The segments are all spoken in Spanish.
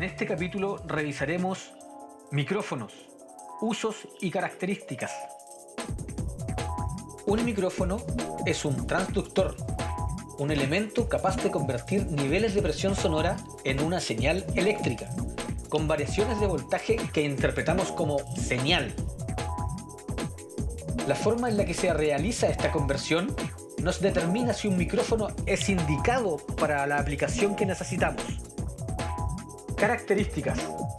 En este capítulo revisaremos micrófonos, usos y características. Un micrófono es un transductor, un elemento capaz de convertir niveles de presión sonora en una señal eléctrica, con variaciones de voltaje que interpretamos como señal. La forma en la que se realiza esta conversión nos determina si un micrófono es indicado para la aplicación que necesitamos. Características.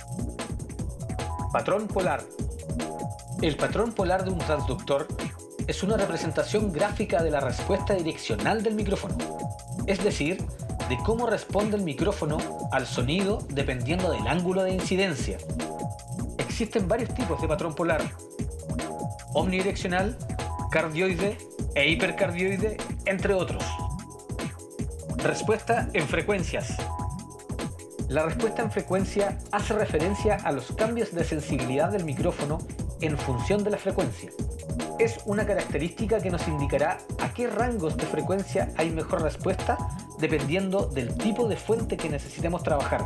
Patrón polar. El patrón polar de un transductor es una representación gráfica de la respuesta direccional del micrófono, es decir, de cómo responde el micrófono al sonido dependiendo del ángulo de incidencia. Existen varios tipos de patrón polar: omnidireccional, cardioide e hipercardioide, entre otros. Respuesta en frecuencias. La respuesta en frecuencia hace referencia a los cambios de sensibilidad del micrófono en función de la frecuencia. Es una característica que nos indicará a qué rangos de frecuencia hay mejor respuesta dependiendo del tipo de fuente que necesitemos trabajar.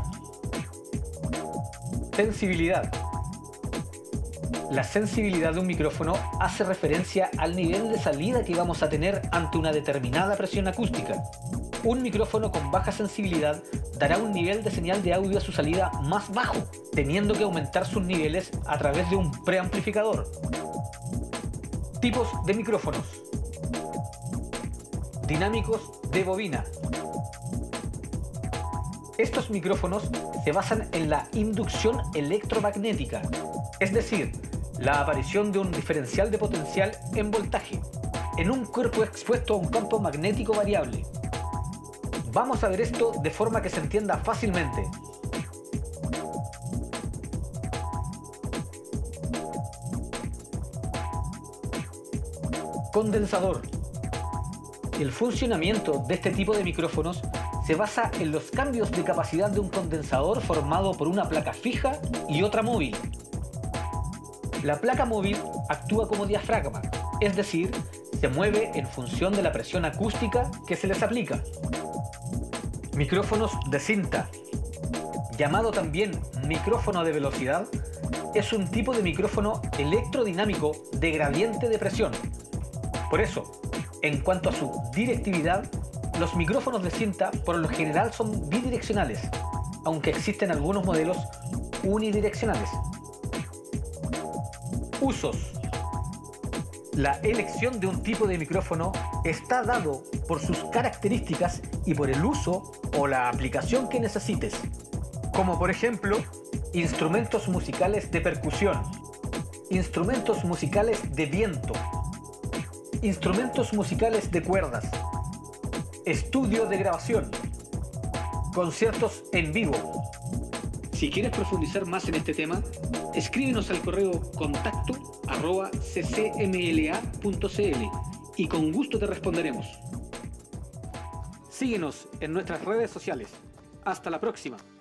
Sensibilidad. La sensibilidad de un micrófono hace referencia al nivel de salida que vamos a tener ante una determinada presión acústica. Un micrófono con baja sensibilidad dará un nivel de señal de audio a su salida más bajo, teniendo que aumentar sus niveles a través de un preamplificador. Tipos de micrófonos. Dinámicos de bobina. Estos micrófonos se basan en la inducción electromagnética, es decir, la aparición de un diferencial de potencial en voltaje, en un cuerpo expuesto a un campo magnético variable. Vamos a ver esto de forma que se entienda fácilmente. Condensador. El funcionamiento de este tipo de micrófonos se basa en los cambios de capacidad de un condensador formado por una placa fija y otra móvil. La placa móvil actúa como diafragma, es decir, se mueve en función de la presión acústica que se les aplica. Micrófonos de cinta, llamado también micrófono de velocidad, es un tipo de micrófono electrodinámico de gradiente de presión. Por eso, en cuanto a su directividad, los micrófonos de cinta por lo general son bidireccionales, aunque existen algunos modelos unidireccionales. Usos. La elección de un tipo de micrófono está dado por sus características y por el uso o la aplicación que necesites, como por ejemplo, instrumentos musicales de percusión, instrumentos musicales de viento, instrumentos musicales de cuerdas, estudio de grabación, conciertos en vivo. Si quieres profundizar más en este tema, escríbenos al correo contacto@ccmla.cl y con gusto te responderemos. Síguenos en nuestras redes sociales. Hasta la próxima.